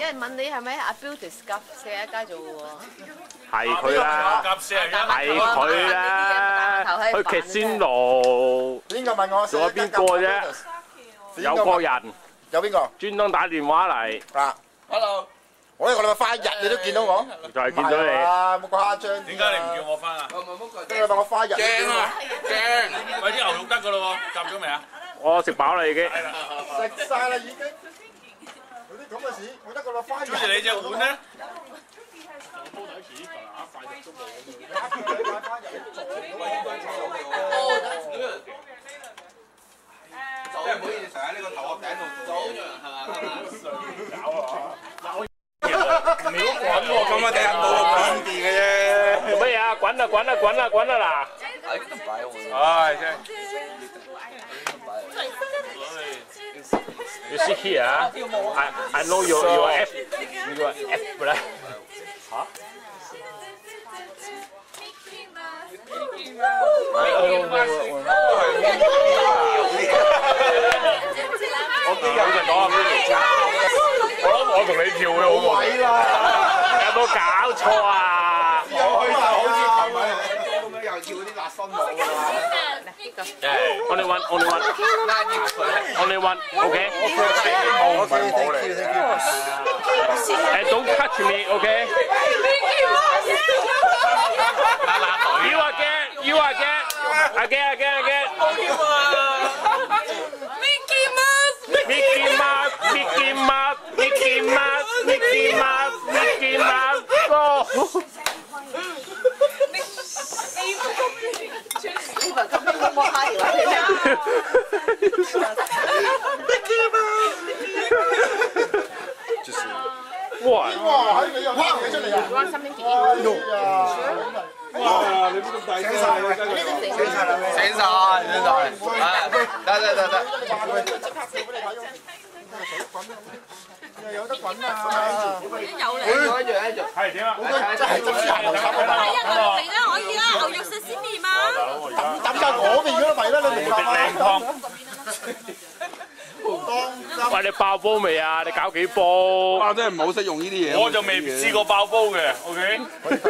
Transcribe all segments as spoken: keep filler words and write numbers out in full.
人問你係咪阿 Beauty Scuff 四一街做嘅喎？ 係佢啦，係佢啦，去劇仙路。 邊個問我？ 仲有邊個啫？有個人。 有邊個？ 專登打電話嚟。 啊 ，Hello。我呢個禮拜翻日你都見到我。 就係見到你。 啊，冇誇張。 點解你唔叫我翻啊？ 呢個禮拜我翻日。 驚啊！驚！喂，啲牛肉得㗎咯喎，夾咗未啊？ 我食飽啦已經。 食晒啦已經。有啲咁嘅事，我得個禮拜翻日。 跟住你隻碗咧？ 真係唔好意思，成日喺呢個頭殼頂度做嘢，係嘛？秒滾喎，咁啊，第日冇咁方便嘅啫。 做乜嘢啊？滾啊滾啊滾啊滾啊嗱！ 唉，真係。 You sit here, I I know your your F your F 咧。嚇？ 我老實講啊，我諗我同你跳會好過。 有冇搞錯啊？ 又去就好似琴晚咁樣，又要嗰啲辣身舞啊！ Only one, only one, only one. Okay. Okay, thank you, thank you. And don't touch me, okay? You again, you again, again, again, again. Mickey Mouse, Mickey Mouse, Mickey Mouse, Mickey Mouse, Mickey Mouse, Mickey Mouse, go. 就是哇！ 哇！喺你又哇起出嚟啊！哇！你都咁大聲晒，醒晒啦！ 醒晒，醒晒，得得得得。 有得滾啊！ 有嚟， 一樣一樣。 係點啊？ 真係真係行頭插啊！ 係啊，嚟啦，可以啦，牛肉壽司麵嘛。 抌晒嗰邊嗰啲咪啦，你明白嗎？ 喂，你爆煲未啊？你搞幾煲？ 啊，真係唔好識用呢啲嘢。 我就未試過爆煲嘅 ，OK？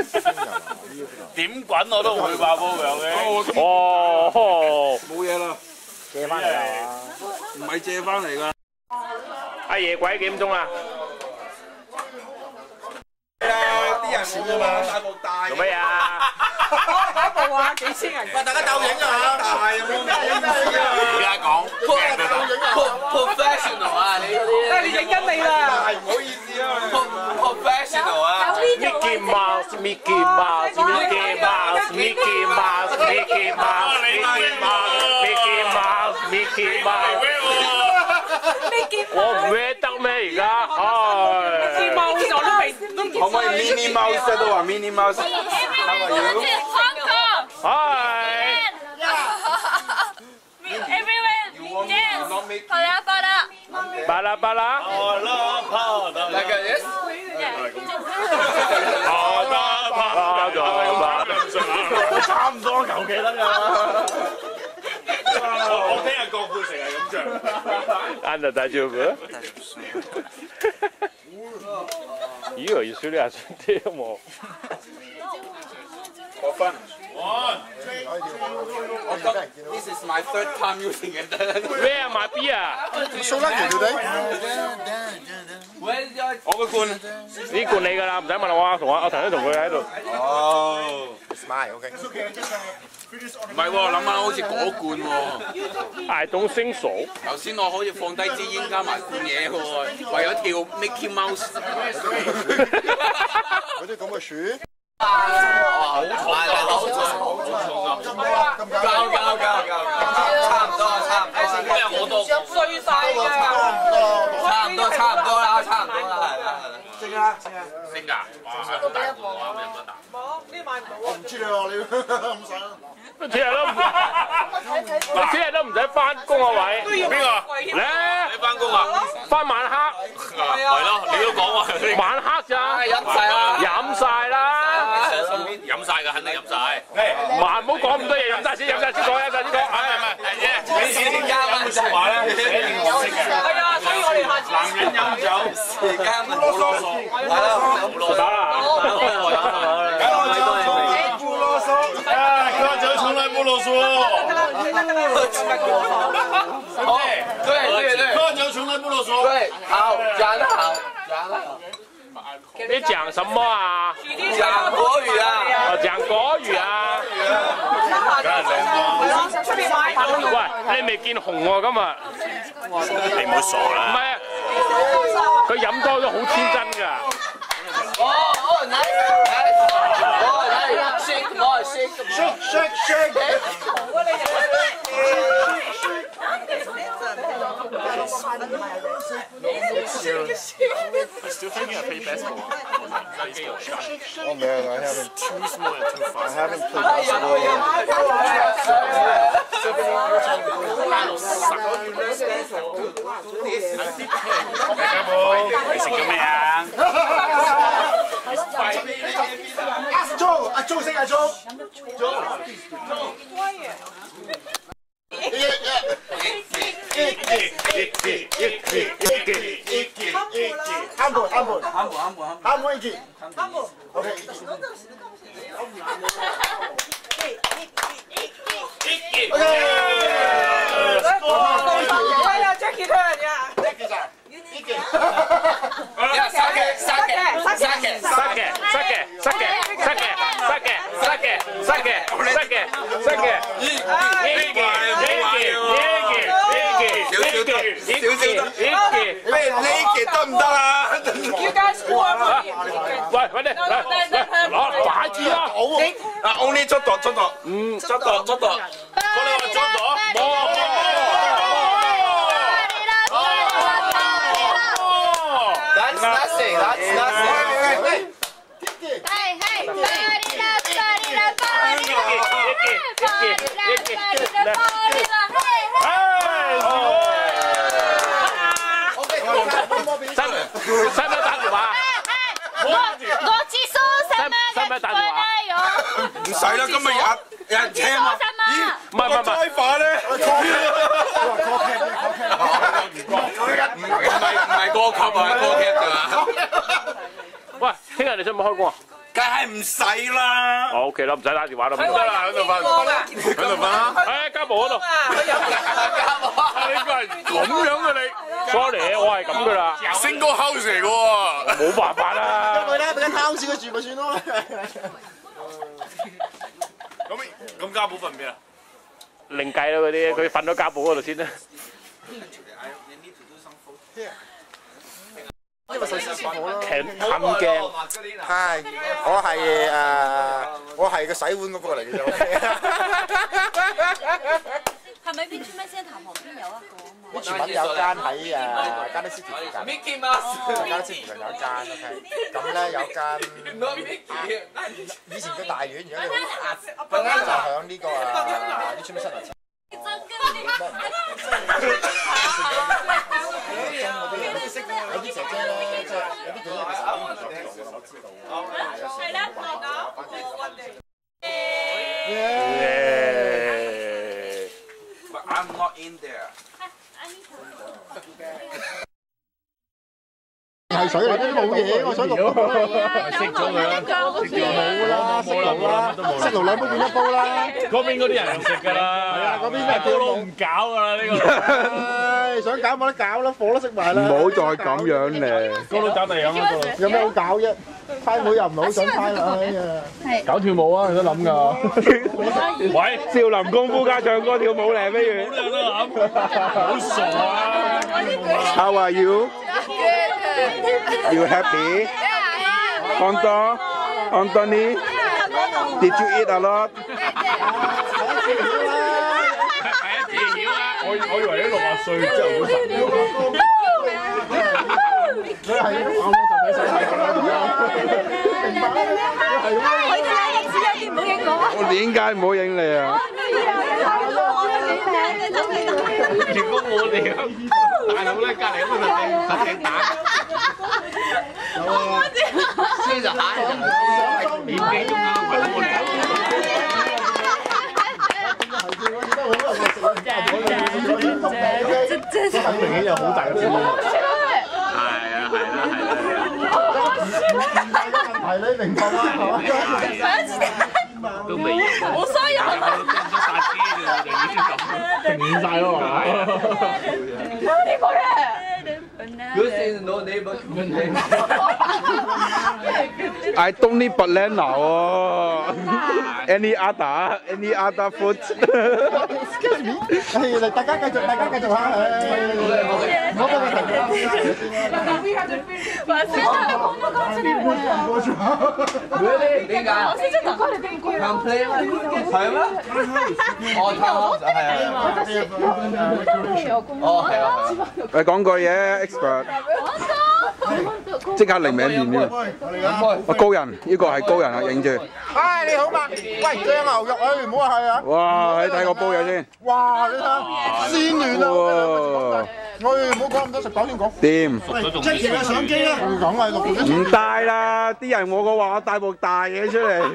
點滾我都唔會爆煲嘅 ，OK？ 哦， 冇嘢啦， 借翻嚟啊！ 唔係借翻嚟㗎。 阿夜鬼幾點鐘啊？ 啲人少啊嘛，大部大。 做咩啊？ 嗰部啊，幾千人。 喂，大家鬥影啊！ 大有冇而家講 professional 啊，你嗰啲。 你影緊你啦。 係唔好意思啊，professional 啊。 Mickey Mouse, Mickey Mouse, Mickey Mouse, Mickey Mouse, Mickey Mouse, Mickey Mouse, Mickey Mouse, Mickey Mouse。我唔孭得咩而家？唉。 冇咗都未。 可唔可以 mini mouse 都話 mini mouse？係咪要？ 唉。 Everyone, yes. 巴拉巴拉。 巴拉巴拉。 哦啦，跑得。 大家 yes。 跑得跑得， 差唔多求其得㗎。 我聽日郭富城係咁唱。 安德大丈夫？이거 이술이 아닌데요 뭐. One. This is my third time using it. Where are my beer? Show that you today. Where's your？我個罐。 呢罐你㗎啦，唔使問我，同我我頭先同佢喺度。 哦。 Smile, okay. 唔係喎，諗下好似嗰罐喎。 I don't think so。 頭先我好似放低支煙加埋罐嘢喎，為咗跳 Mickey Mouse。 嗰啲咁嘅樹。 哇！好重啊！好重啊！好重啊！交交交交，差唔多差唔多。今日我都衰晒㗎。差唔多差唔多啦，差唔多啦，係啦係啦。 升啊升啊！ 升㗎！哇，都大個啊，有冇得打？ 冇，呢買唔到。 我唔知你喎，你咁細。 聽日都唔，我聽日都唔使翻工啊喂！ 邊個？ 咧？ 你翻工啊？ 翻晚黑。 係咯，你都講話。 晚黑咋？ 飲晒啦！ 飲晒啦！ 飲晒㗎，肯定飲晒。 萬唔好講咁多嘢，飲晒先，飲晒先講，飲晒先講。 係咪？係啫。 你先加啦， 有句説話咧，寫定綠色嘅。 係啊，所以我男人飲酒，時間唔好囉嗦，係啦，唔好打啦嚇， 不啰嗦， 哎，喝酒從來不囉嗦。 好，對對對， 喝酒從來不囉嗦。 對，好，講得好，講得好。 你講什麼啊？ 講國語啊！ 我講國語啊！ 梗係靚啦。 喂，你未見紅喎今日？ 你唔好傻啦。 唔係啊，佢飲多咗好天真㗎。 哦哦，nice nice，哦，nice，shake more shake shake shake shake。 I still think I play basketball. Oh man, I haven't. Too small and too I fast. haven't played basketball. Basketball，你食咗咩啊？ 阿 Jo， 阿 Jo 識阿 Jo。喊步喊步喊步喊步喊步一記喊步 OK 哎呀 Jackie turn 呀 Jackie さん一記 ，sake sake sake sake sake sake sake sake sake sake sake sake 一記一記一記一記一記一記咩呢期得唔得啊 You guys score 喂，快啲嚟嚟攞擺住啦！ 啊 ，only 出度出度， 嗯， 出度出度，嗰兩個出度，冇。 That's nothing. That's nothing. Hey, hey, parira, parira, parira, parira, parira, 使唔使打電話？ 我我知蘇什麼嘅關係哦？ 唔使啦，今日有有人聽啊！咦， 唔係唔係唔係 driver 咧？唔係唔係歌級啊，歌劇㗎。 喂，聽日你想唔想開工啊？ 梗係唔使啦。 哦 ，OK 啦，唔使打電話啦，唔得啦，喺度瞓，喺度瞓啦。 誒，家寶嗰度。 你應該係咁樣嘅你。 sorry，我係咁噶啦。 Single house 嚟嘅喎。 冇辦法啦。 佢咧俾間 house 佢住咪算咯。 咁咁家寶瞓唔邊啊？ 另計啦嗰啲，佢瞓咗家寶嗰度先啦。 因為壽司師傅咯。 挺氹鏡。 係，我係誒，我係個洗碗嗰個嚟嘅啫。 係咪邊村咩先頭旁邊有一個啊嘛？ 啲全品有間喺誒加德斯附近。 Mickey Mouse。 加德斯附近有一間 ，OK。咁咧有間以前嘅大院，而家你就響呢個啊啲村咩新樓。有啲姐姐咧，即係有啲姐姐其實都唔想做嘅，我知道。 係啦，我講。 But I'm not in there. 係水嚟，都冇嘢，我想錄。 熄咗佢啦，熄咗冇啦，熄爐啦，熄爐兩杯變一煲啦。 嗰邊嗰啲人就食㗎啦。係啊，嗰邊咩都唔搞㗎啦呢個。唉，想搞冇得搞啦，火都熄埋啦。 唔好再咁樣咧。 嗰度搞第樣嗰度。 有咩好搞啫？派妹又唔係好想派啦，哎呀！ 搞跳舞啊，你都諗㗎。喂，少林功夫加唱歌跳舞靚不如？好多人都諗。好傻啊 How are you? You happy? Anton? Anthony? Did you eat a lot? 我我以為你六十歲之後會神。佢係啱啱就睇晒睇明白啦。佢睇歷史有啲唔好影我。我點解唔好影你啊？如果我哋大佬咧隔離咁就掟就掟蛋。有啊，先就下年紀中啊，唔係我哋。好明顯有好大嘅變化。 迷你名房啊！ 都未贏， 我所有都都殺機嘅就已經咁停晒咯嘛。 呢個咧。 Good thing no neighbor complain. I don't need banana 喎。Any other? Any other food? Excuse me， 係大家繼續，大家繼續嚇，唔好俾佢停。 Really？點解？Complain？係咩？哦，係啊。哦，係啊。 你講句嘢 ，expert。即刻嚟名面添。我高人，呢個係高人啊，影住。 唉，你好嘛？喂，醬牛肉啊，唔好話係啊。 哇！你睇個煲嘢先。 哇！你睇下，鮮嫩啊！喂，唔好講咁多，食飽先講。 掂。 即係嘅相機啊！講係錄唔帶啦，啲人我個話我帶部大嘢出嚟。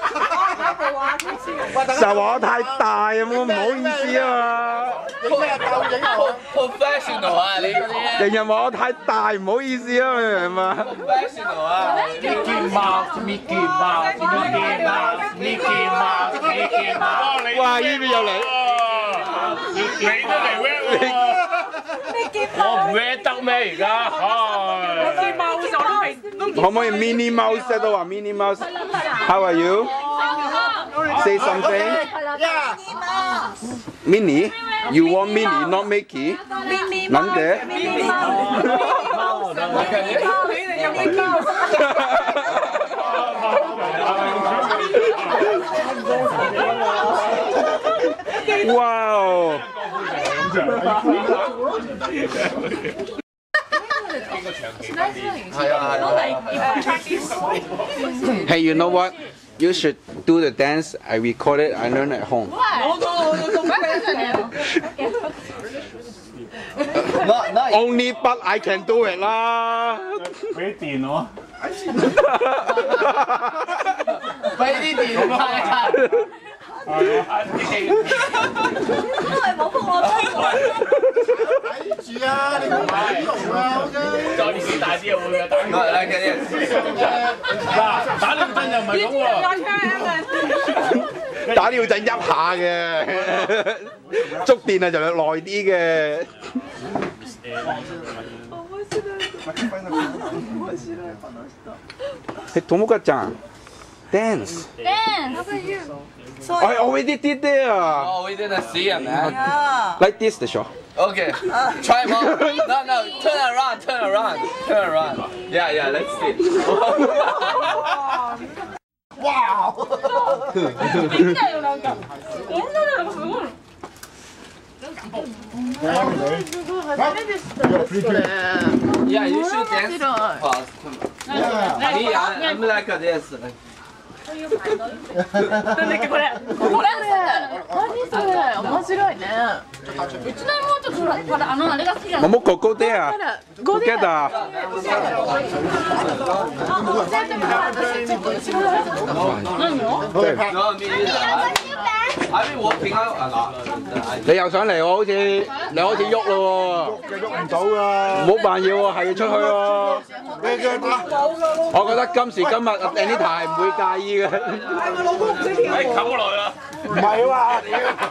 就話我太大咁，唔好意思啊嘛。 影咩鬥影啊 ？Professional 啊，你嗰啲。 人人話我太大，唔好意思啊，你明唔明嘛 ？Professional 啊。 Mickey Mouse，Mickey Mouse，Mickey Mouse，Mickey Mouse，Mickey Mouse。 哇！呢邊又嚟。 你都嚟 rap 喎。我唔 rap 得咩而家？唉。 可唔可以 Minnie Mouse 都話 Minnie Mouse？How are you? Say something. Yeah. Minnie, you want Minnie, not Mickey? 能嘅。哇！Hey, you know what? You should do the dance. I record it. I learn at home. Only but I can do it 啦。 俾電我。 俾啲電我啊！ 係冇覆我睇住啊！你唔睇龍啊，OK？ 再年紀大啲又會嘅，打嚟嘅啫。 嗱，打尿震又唔係咁喎。 打尿震一下嘅，觸電啊就耐啲嘅。係友果ちゃん dance. I already did there. Oh, we didn't see it, man. Like this, the show. Okay, try more. No, no, turn around, turn around, turn around. Yeah, yeah, let's see. Wow! Yeah, you should dance fast. Me, I'm like this. これこれ何それ面白いねうちの妹ほらあのあれが好きなのももここでや together 何を你又想嚟我好似你開始喐咯喎， 喐唔到㗎， 唔好扮嘢喎，係要出去喎。我覺得今時今日 Anita 係唔會介意嘅。 哎，冚過來啦！ 唔係啊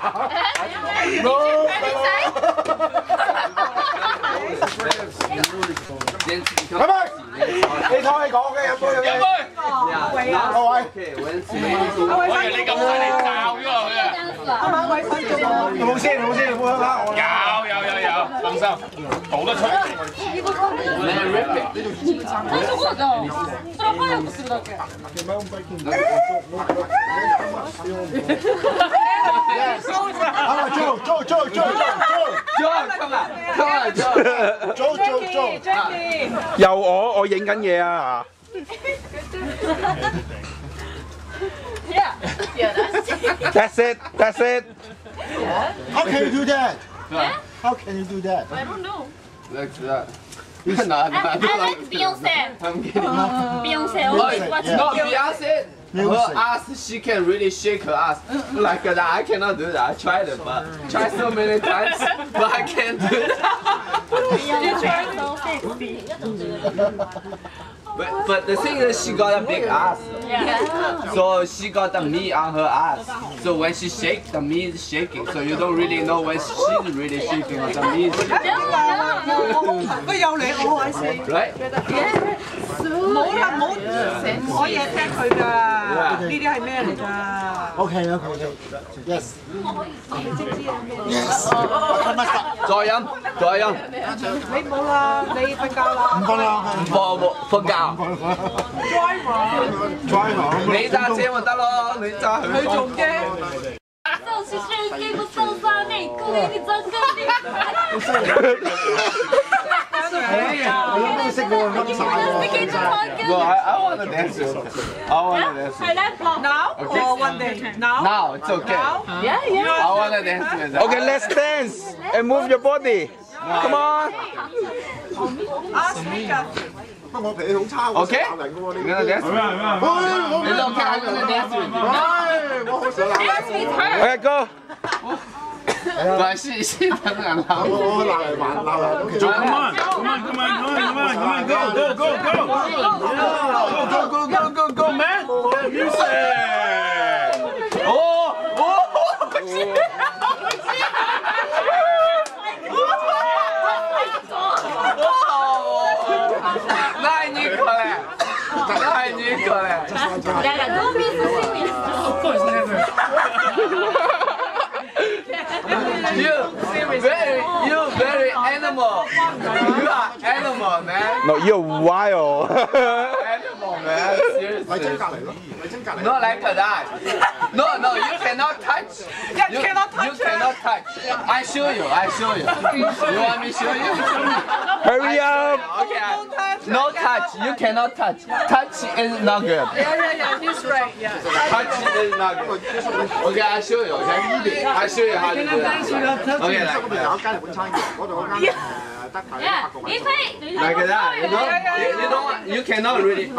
嘛！係咪？你睇你講嘅有冇有冇？各位， 喂，你咁犀利教咗落去啊！ 有冇先？有冇先？有冇啊？ 有有有有，放心，講得出。 何そこじゃんそれ早くするだけ啊 ，Joe Joe Joe Joe Joe, come on, come on, Joe. Joe Joe Joe， 又我我影緊嘢啊！ Yeah, yeah, that's it. That's it, that's it. How can you do that? How can you do that? I don't know. Like that. No, no, I, I like Beyonce. I'm kidding. Beyonce Oh, always watch no, Beyonce. Beyonce, her ass, she can really shake her ass like that. I cannot do that. I tried it, but tried so many times, but I can't do that. Beyonce so sexy. But, but the thing is, she got a big ass. Yeah. So she got the meat on her ass. So when she shakes, the meat is shaking. So you don't really know when she's really shaking or the meat is shaking. Right? 冇啦冇，可以聽佢㗎。呢啲係咩嚟㗎 OK OK OK，yes yes， 再飲，再飲。 你冇啦，你瞓覺啦。 唔瞓啦， 唔瞓冇瞓覺。你揸車咪得咯，你揸佢。 佢仲驚。 就是世界不受伤内裤，你真肯定。 No, I, I want to dance with her. I want to dance with her. Now or one day? Now? Now, it's okay. Yeah, yeah. I want to dance with her. Okay, let's dance and move your body. Come on. Ask Mika. 不過我脾氣好差，我 Okay? 鬧人嘅喎，你 You gonna dance with me? It's okay, I'm gonna dance with you. 我好想鬧人。 Okay, go. But she, she doesn't allow 我 me. 我鬧人還鬧人。 Come on, come on, come on, come on, come on, come on, go, go, go, go. Go, go, go, go, go, man. Music. Oh, oh, Dai Nicole! Dai Nicole! Raga, don't be so serious. Of course, never. You very, you very animal. You are animal, man. No, you're wild. Animal, man. 咪真 Seriously. 隔離咯，咪真隔離。 Not like that. No, no, you cannot touch. You cannot touch You cannot touch. I show you. I show you. You want me to show you? Hurry up. Okay. No touch. You cannot touch. Touch is not good. Yeah, yeah, yeah, he's right, yeah. Touch is not good. Okay, I show you. Okay. I show you how to do that. Okay, 嗰 like 度有 that. 一間日本餐館，嗰度嗰間誒得睇 Yeah, 法國米你可以，你 Like that. You don't. You, you don't. You cannot really.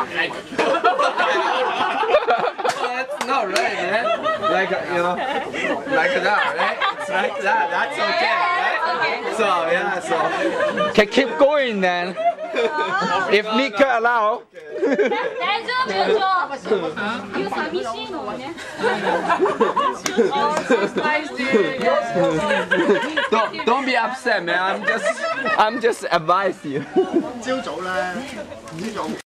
That's not right, man. Like you know, like that, right? It's like that. That's okay, right? So yeah, so. Okay, keep going then. If Nika allow. 大丈夫よ。You寂しいのね。 Don't don't be upset, man. I'm just I'm just advise you. 朝早咧，唔知做。